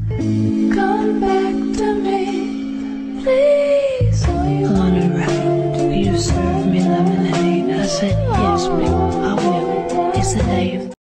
Come back to me, please. On a ride, will you serve me lemonade? I said, yes, ma'am, I will. It's the day of